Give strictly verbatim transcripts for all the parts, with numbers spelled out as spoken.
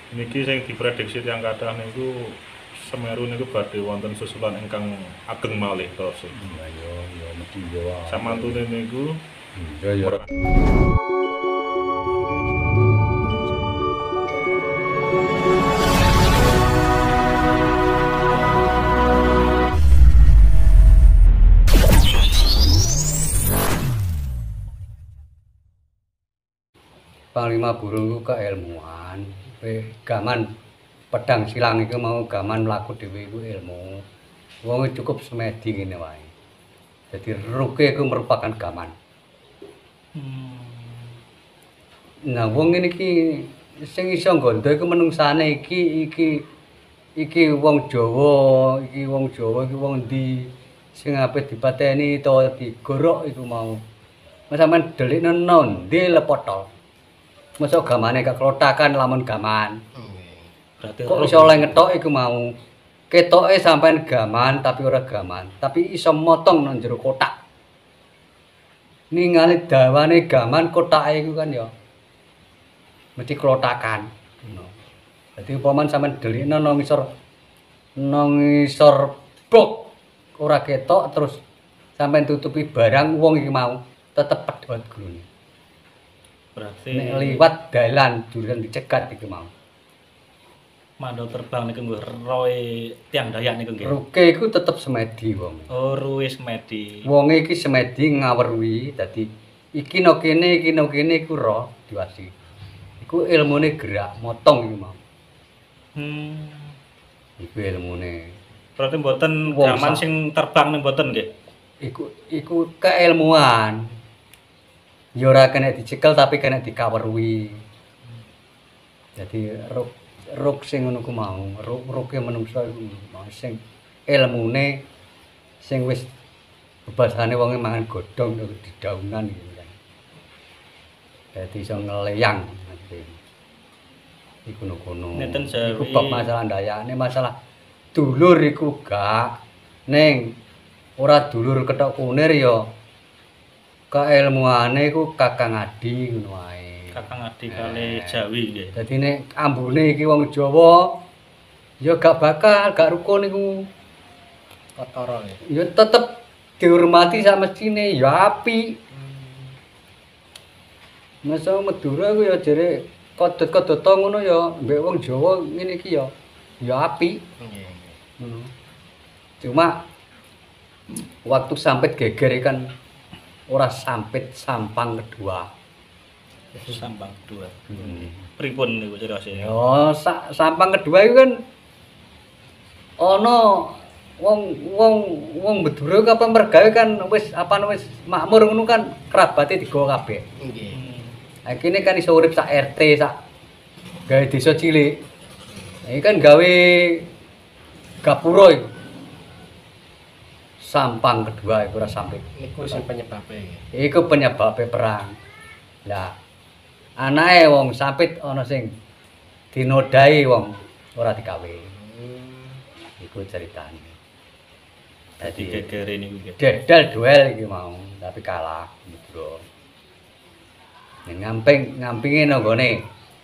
Niki sing diprediksi tiyang kathah niku Semeru niku badhe wonten susulan ingkang ageng malih to. Ya yo yo mesti yo. Samantune niku Yo yo. Panglima burung ku keilmuan, gaman pedang silang iku mau gaman mlaku dhewe iku ilmu. Wong cukup semedi ngene wae. Jadi ruke iku merupakan gaman. Hmm. Nah, wong ngene iki sing iso nggondo iku menungsane iki iki iki wong Jawa, iki wong Jawa iki wong ndi sing ape dipateni to digorok iku mau. Mas sampean delikno ndi lepotol. Masa gamane gak klotakan lamun gaman. Berarti Kok iso oleh ngetok iku mau. Ketoke sampean gaman tapi ora gaman, tapi iso motong nang jero kotak. Ningali dawane gaman kotake iku kan ya mesti klotakan. Ngono. Dadi upaman sampean delikno nang ngisor nang ngisor bok ora ketok terus sampean tutupi barang wong iki mau tetep pedhot glune. berarti Nek liwat dalan duren dicegat iki mau. mandau terbang niku nggih roe tiang Dayak niku nggih. Ruke iku tetep semedi wong. Oh, ruwe semedi. Wonge iki semedi ngawerwi dadi iki no kene iki no kene iku roh diwasi. Iku ilmune gerak motong iki mau. Hmm. Iku ilmune. Berarti mboten Wong gaman sak- sing terbang ning mboten nggih. Iku iku keilmuan. Ya ora kena dicekel tapi kena dikawerwi. Jadi ruk ruk sing ngono ku mau, ruk ruke menungso iku mau sing ilmune sing wis bebasane wonge mangan godhong di daunan gitu kan. Dadi iso ngeleyang nanti. Iku kono. Neten Iku jawi. bab masalah ndayane masalah dulur iku gak ning ora dulur ketok kunir ya keilmuane iku Kakang Adi ngono wae. Kakang Adi kali Jawi nggih. Dadi nek ambune iki wong Jawa ya gak bakal gak rukun iku. Ketara ya. Ya tetep dihormati sak mestine ya apik. Masa Madura ku ya jere kodot-kodot ngono ya mbek wong Jawa ngene iki ya ya apik. Nggih. Ngono. Cuma waktu sampit geger kan ora sampit sampang kedua. Sambang dua. Hmm. Pripun niku cerose? Ya sa sampang kedua itu kan ana wong wong wong Madura kapan mergawe kan wis apa wis makmur ngono kan kerabate digawa kabeh. Nggih. Nah, kene kan iso urip sak R T sak gawe desa cilik. Iki kan gawe gapura iku. Sampang kedua iku ora sampit. Niku sing penyebabe nggih. Iku penyebabnya perang. Lah, anake wong sampit ana sing dinodai wong ora digawe. Iku ceritane. Dadi Dadi gegere niku nggih. dedal duel iki mau, tapi kalah Madura. Ning ngamping ngampinge nang gone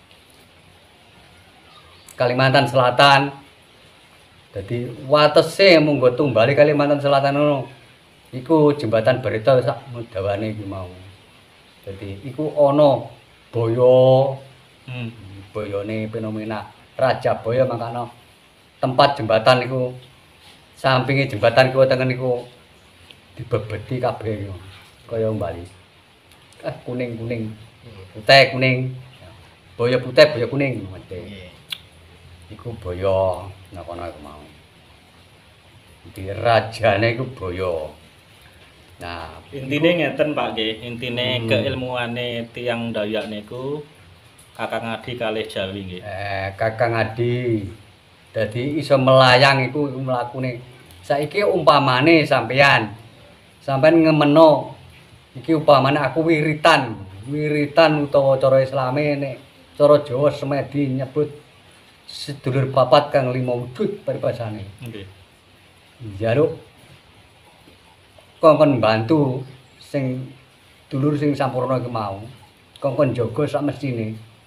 Kalimantan Selatan. Dadi watese munggo tumbali Kalimantan Selatan ngono. Iku jembatan Barito sak dawane iki mau. Dadi iku ana boyo, Hmm. boyone fenomena Raja Boyo makana tempat jembatan iku sampinge jembatan iku tengen iku dibebeti kabeh iku. Kaya Bali. Eh kuning-kuning, putih kuning. Boyo putih, boyo kuning mesti. Nggih. Iku boyo nang kono iku mau. Di rajane iku boyo. Nah, Intine ngeten Pak nggih, intine Hmm. keilmuane tiang Dayak niku Kakang Adi kalih Jawi nggih. eh Kakang Adi. Dadi iso melayang iku iku mlakune. Saiki umpamane sampean sampean ngemeno iki umpamane aku wiritan, wiritan utawa cara Islame nek cara Jawa semedi nyebut sedulur papat kang lima wujud paribasane. Nggih. Njaluk kongkon bantu sing dulur sing sampurna iku mau. Kongkon jaga sak mestine.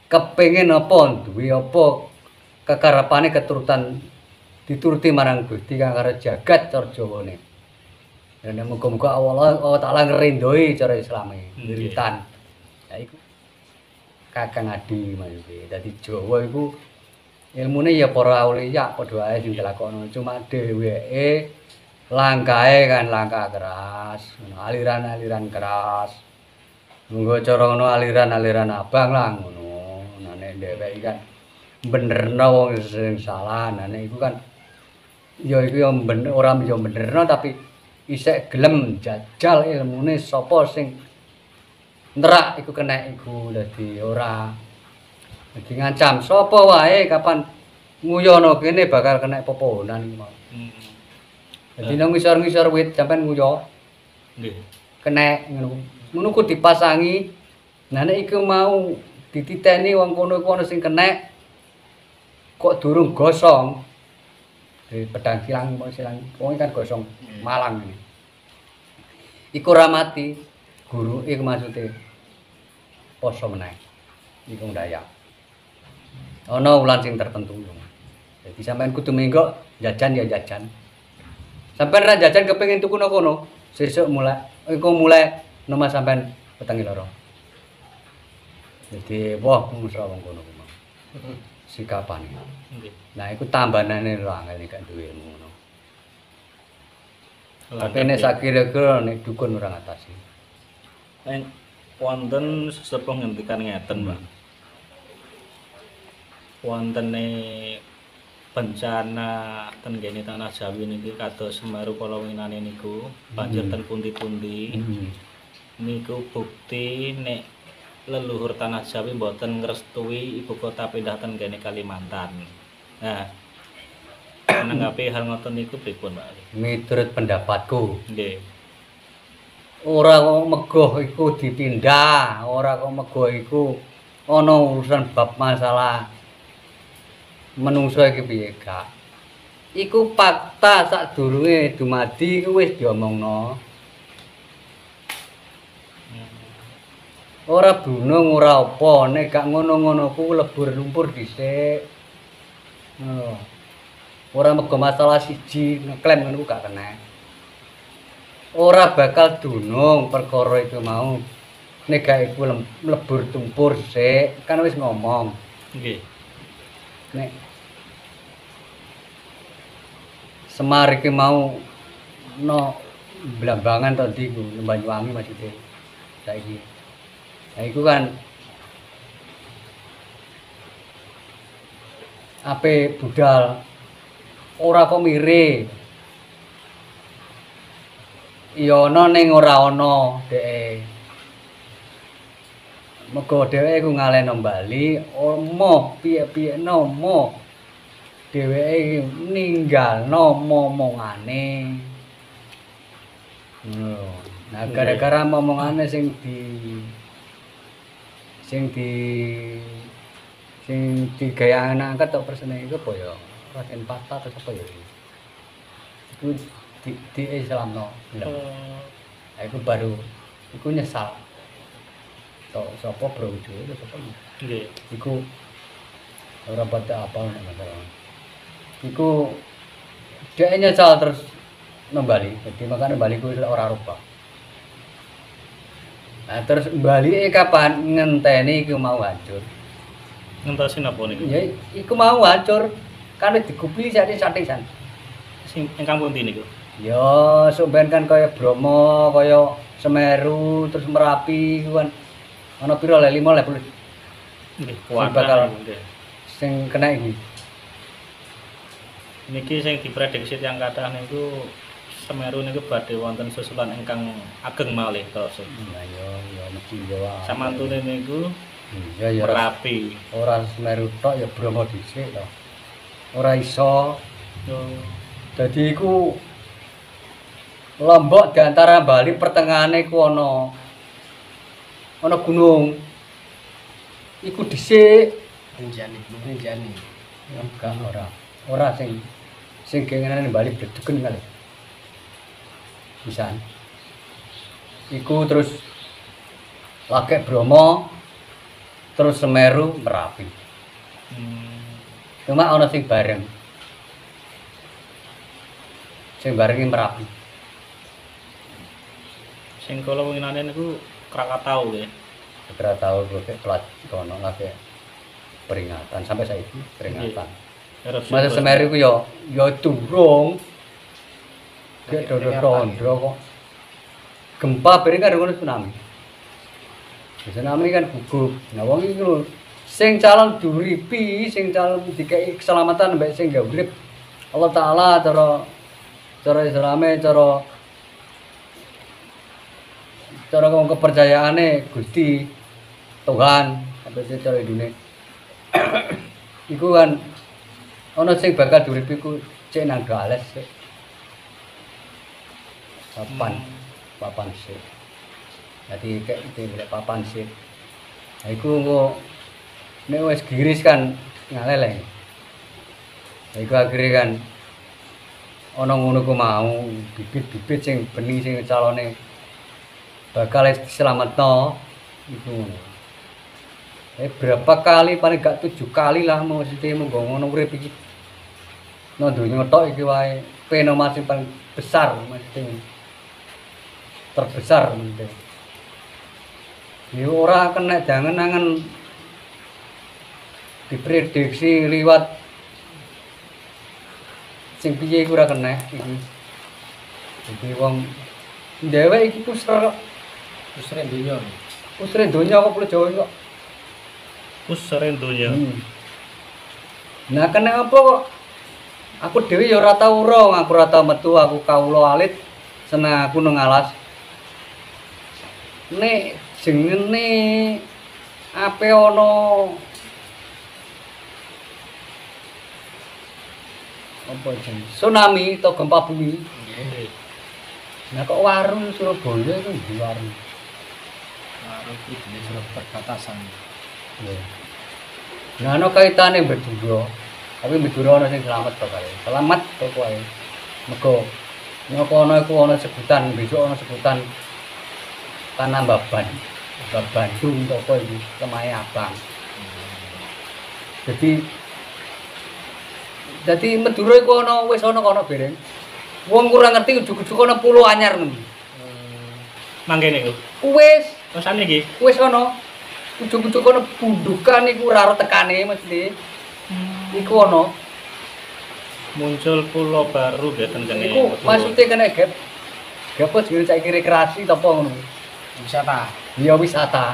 kepengin apa duwe apa kekarepane keturutan dituruti marang Gusti kang karo jagat cara Jawane. Dan muga-muga Allah Allah taala ngrindoi cara Islame wiritan. Ya iku Kakang Adi maksudnya. Dadi Jawa iku ilmune ya para auliya padha wae sing dilakoni, cuma dheweke langkahe kan langkah keras, aliran-aliran keras. Monggo cara ngono aliran-aliran abang lah ngono. Nah nek dheweke kan benerno wong sing salah, nah nek iku kan ya iku ya bener ora ya benerno tapi isih gelem jajal ilmune sapa sing nerak iku kena iku dadi ora dadi ngancam sapa wae kapan nguyono kene bakal kena pepohonan iki mau. Hmm. Dadi nang ngisor-ngisor wit sampean nguyo Nggih. kena ngono. Ngono ku dipasangi. Nah nek iku mau dititeni wong kono iku ana sing kena kok durung gosong. Di pedang silang silang wong kan gosong Malang ini. Iku ora mati. Guru iku maksude poso meneh. Iku Dayak. Ana wulan sing tertentu. Jadi sampean kudu mengko jajan ya jajan. Sampean ra jajan kepengin tuku kono, sesuk mulai iku mulai nomah sampean petangi loro. Jadi wah mesra wong kono ku. Sikapane. Nggih. Nah iku tambanane lho angel gak duwe ilmu ngono. Tapi Langkah nek ya. sakira-kira nek dukun ora ngatasi. Eng wonten sesepuh ngendikan ngeten, Pak. Wontene bencana ten kene tanah Jawi niki kados Semeru kala winane niku, banjir ten pundi-pundi. Hmm. Niku bukti nek leluhur tanah Jawi mboten ngrestui ibu kota pindah ten kene Kalimantan. Nah, menanggapi hal ngoten niku pripun, Pak? Miturut pendapatku, Nggih. ora kok megoh iku dipindah, ora kok megoh iku ana urusan bab masalah menungso iki piye gak. Iku fakta sadurunge dumadi iku wis diomongno. Ora dunung ora apa, nek gak ngono-ngono ku lebur lumpur dhisik. Ngono. Ora mego masalah siji ngeklaim ngono ku gak kena. Ora bakal dunung perkara itu mau. Nek gak iku lebur tumpur sik, kan wis ngomong. Nggih. Nek Semar iki mau no Blambangan to ndi ku Banyuwangi maksudnya. Saiki. Nah iku kan ape budal ora kok mire. Ya ana ning ora ana dheke. Mergo dheweke ku ngaleno Bali, omo piye-piye nomo. Dheweke ninggalno momongane. Ngono. Nah gara-gara momongane sing di sing di sing digaya angkat tok persene iku apa ya? Raden Patah atau apa ya? Iku di di Islamno. Nah, iku baru iku nyesal. Tok sapa Brojo itu sapa? Nggih. Iku ora pada apa nek masalah. Iku dhek nyesal terus nembali. Jadi makane Bali ku ora rubah. Nah terus balike kapan ngenteni iku mau hancur. Ngentosi napa niku? Ya iku mau hancur kan digupili sating-sating. Sing ingkang pundi niku? Ya sampean kan kaya Bromo, kaya Semeru, terus Merapi iku kan ana pira le lima le puluh Nggih, bakal- nggih. sing kena iki. Niki sing diprediksi yang kathah niku Semeru niku badhe wonten susulan ingkang ageng malih to. Nah ya ya mesti ya. Samantune niku Ya ya ora- Merapi. ora Semeru tok ya Bromo dhisik to. Ora iso. Dadi iku Lombok di antara Bali pertengahane iku ana ana gunung. Iku dhisik Rinjani, Rinjani. ya enggak ora. Ora sing sing kengenan Bali bledegen kali. Pisan. Iku terus lagek Bromo terus Semeru Merapi. Hmm. Cuma ana sing bareng. Sing bareng iki Merapi. Sing kula winginane niku Krakatau nggih. Segera tahu gue pelat kono lagi peringatan sampai saiki peringatan. Erupsi Masa terus. Semeru ku yo yo durung. Gek dodo-dodo kok. Gempa bareng kan ngono tsunami. Tsunami kan gugup. Nah wong iki lho sing calon duripi, sing calon dikei keselamatan mbek sing gak urip. Allah taala cara cara Islame cara cara wong kepercayaane Gusti Tuhan apa sih cara idune. Iku kan ana sing bakal duripi ku cek nang gales sik. Papan, papan sik. Dadi kayak itu golek papan sik. Nah iku engko nek wis giris kan ngaleleng. Nah iku akhire kan ana ngono ku mau bibit-bibit sing bening sing calone bakal diselametno iku ngono. Eh berapa kali paling gak tujuh kali lah maksudnya monggo ngono urip iki. Nang donya tok iki wae fenomena sing paling besar maksudnya. Terbesar maksudnya. Ya ora kena jangan-jangan diprediksi liwat sing piye iku ora kena iki. Jadi wong dhewek iki pusra Terus dunia. pusre donya kok Pulau Jawa kok. Pusaren donya. Hmm. Nah kena apa kok? Aku dhewe ya ora tau urung, aku ora tau metu, aku kawula alit seneng aku nang alas. Nek jengene ape ana apa jeneng tsunami atau gempa bumi. Nggih. Nah kok warung Surabaya itu di warung. Karo iki dene surat perbatasan. Ya. Nah ana kaitane Madura. Tapi Madura ana sing selamat to kae. Selamat to kowe. Mergo nek ana iku ana sebutan, besok ana sebutan Tanah Baban. Bandung to kowe iki, Lemahe Abang. Jadi Jadi Madura iku ana wis ana kono bereng. Wong kurang ngerti ujug-ujug ana pulau anyar ngono. Mangke niku. Wis, Terus ane iki. wis ana. Ujug-ujug ana bundukan iku ora ora tekane mesti. Iku ana. Muncul pulau baru nggih ten kene. Iku maksudnya kena gap. Gap apa jenenge saiki rekreasi ta apa ngono. Wisata. Ya wisata.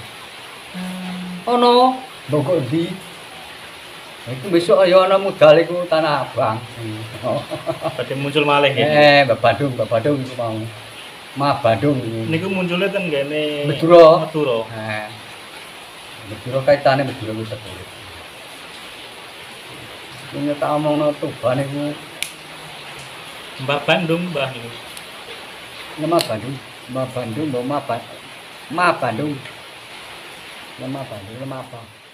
Ono mbok ndi? Iku besok ya ana modal iku Tanah Abang. Badhe muncul malih nggih. Eh, Mbak Bandung, Mbak Bandung iku mau. Ma Bandung iku. Niku munculnya ten kene Madura. Madura. Nah. Madura kaitane Madura wis sepuluh. Ini tak omongno Tuban iku Mbah Bandung, Mbah niku. nama Bandung, Ma Bandung, Ma Bandung, Ma Bandung, nama Bandung, nama apa?